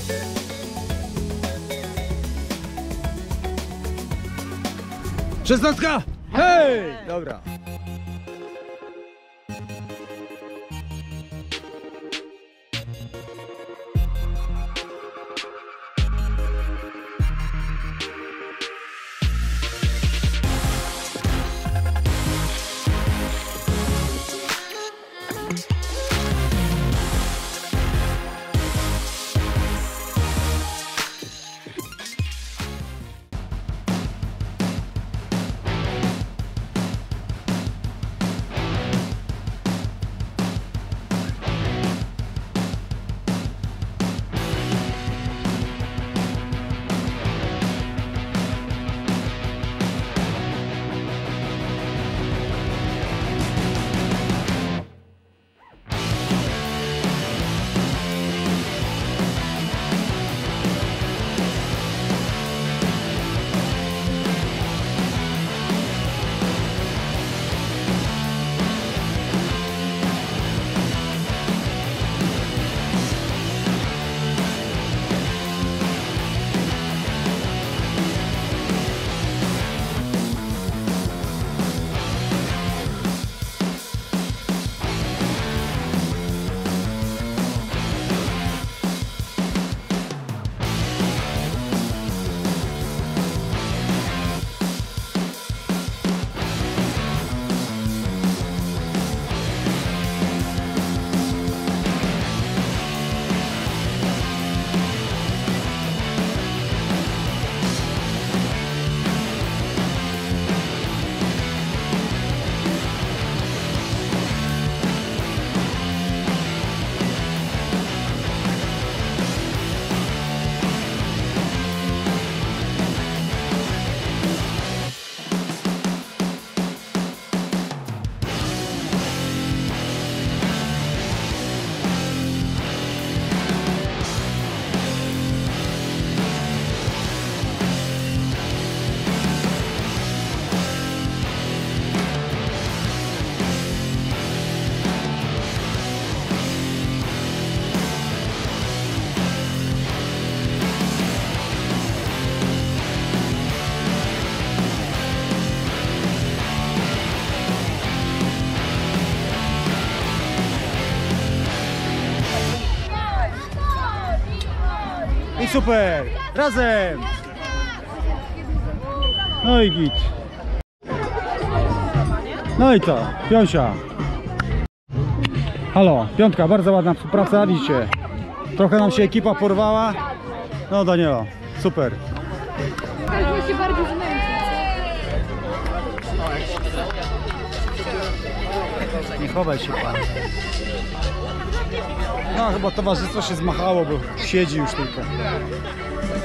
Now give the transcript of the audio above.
Szesnastka! Hej! Dobra. I super! Razem! No i git. No i co? Piąsia. Halo, piątka, bardzo ładna współpraca, widzicie. Trochę nam się ekipa porwała. No Daniela, super. Każdy się bardziej zmęczyć. Nie chowaj się pan. No chyba towarzystwo się zmachało, bo siedzi już tylko.